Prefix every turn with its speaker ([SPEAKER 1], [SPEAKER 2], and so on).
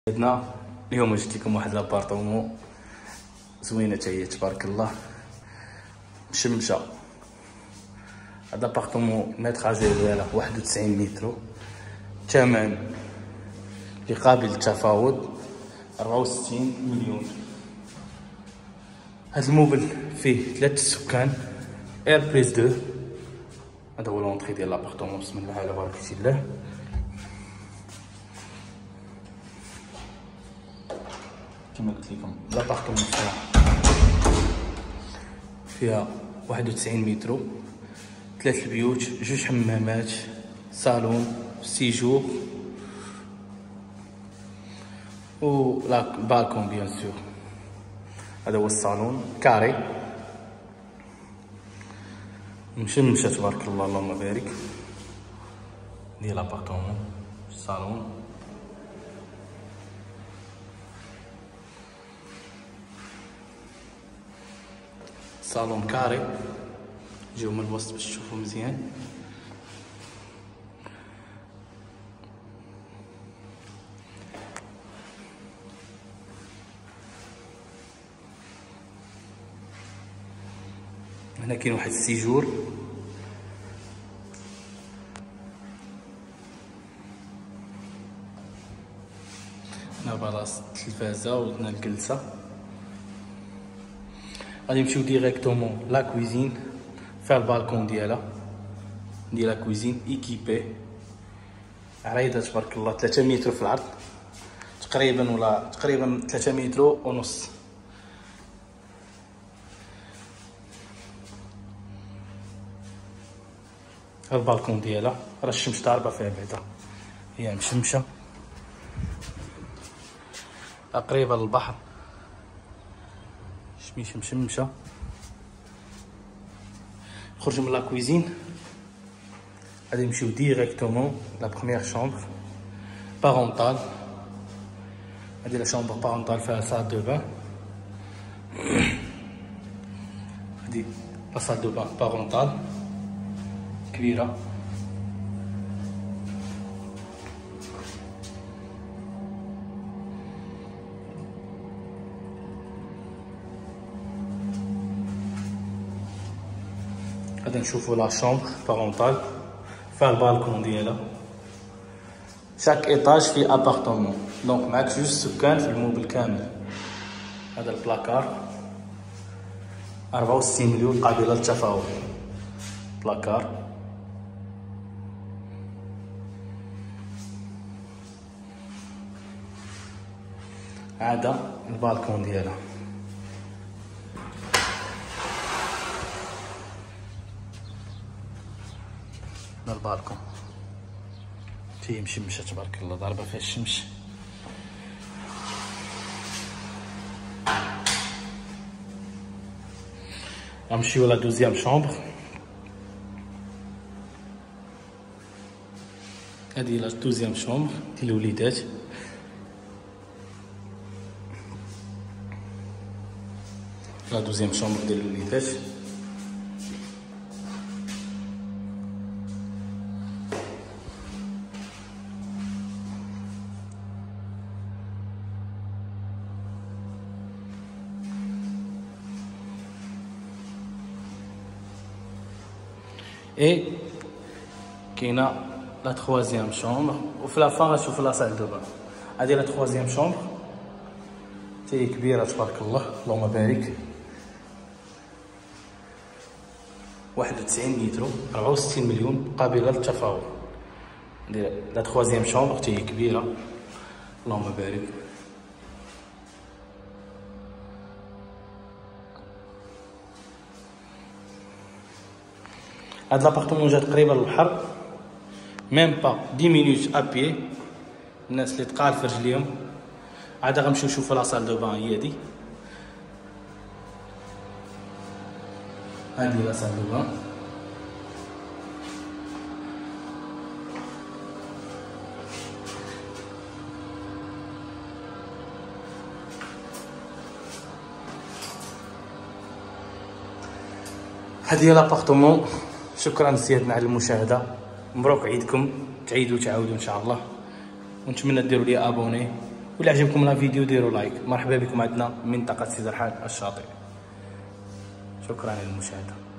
[SPEAKER 1] عندنا اليوم جبت لكم واحد لابارطومون زوينه حتى هي تبارك الله مشمشه. هاد لابارطومون المتراجي ديالها 91 متر، الثمن اللي قابل للتفاوض 64 مليون. هاد الموبل فيه 3 سكان اير بليس 2. هذا هو لونطري ديال لابارطومون. بسم الله على بركه الله. كما قلت لكم لابارطومون فيها 91 متر، 3 البيوت، 2 حمامات، صالون، سيجور و لا بالكون بيان سور. هذا هو الصالون كاري مشمشه تبارك الله اللهم بارك ديال لابارطومون. الصالون صالون كاري، جيو من الوسط باش تشوفوا مزيان. هنا كاين واحد السيجور، هنا بلاصه التلفازه ودنا الجلسه. غادي نمشيو ديريكتومون لا كويزين، فيها البالكون ديالها ديال لا كويزين ايكيبي، عريضه تبارك الله 3 متر في العرض تقريبا، ولا تقريبا 3 متر ونص. البالكون ديالها راه الشمس ضاربه فيها بعدا، هي مشمشه قريبه للبحر، شميشه مشمشه. نخرجوا من لا كويزين غادي نمشيو ديريكتومون لا بروميير شامبر بارونتال. هادي لا شامبر بارونتال فيها سال دو بان، هادي لا سال دو بان بارونتال كبيره. غادي نشوفوا لا شامبر بارونتال فيها البالكون ديالها. شاك ايطاج في ابارطومون، دونك معاك 2 سكان في الموبل كامل. هذا البلاكار 64 مليون قابله للتفاوض. بلاكار هذا البالكون ديالها. البالكون فيه مشمشه تبارك الله ضاربه فيها الشمس. غنمشيو لا دوزيام شامبر. هادي لا دوزيام شامبر ديال الوليدات، لا دوزيام شامبر ديال الوليدات. اي كاينه لا تخوازيام شومبر، وفي لافان غتشوفوا لا سال دو بان. هادي لا تخوازيام شومبر حتى هي كبيره تبارك الله اللهم بارك، 91 متر 64 مليون قابله للتفاوض. لا تخوازيام شومبر حتى هي كبيره اللهم بارك. هاد لابارطومون جا تقريبا للبحر، ميم با 10 مينوت ابيي. الناس اللي تقال في رجليهم. عاد غنمشيو نشوفو لا سال دو بان، هي هادي. هادي لا سال دو بان. هادي هي لابارطومون. شكرا سيادنا على المشاهده، مبروك عيدكم، تعيدوا وتعاودوا ان شاء الله، ونتمنى ديروا لي ابوني ولا عجبكم لا فيديو ديروا لايك. مرحبا بكم عندنا منطقه سيدي رحال الشاطئ. شكرا للمشاهده.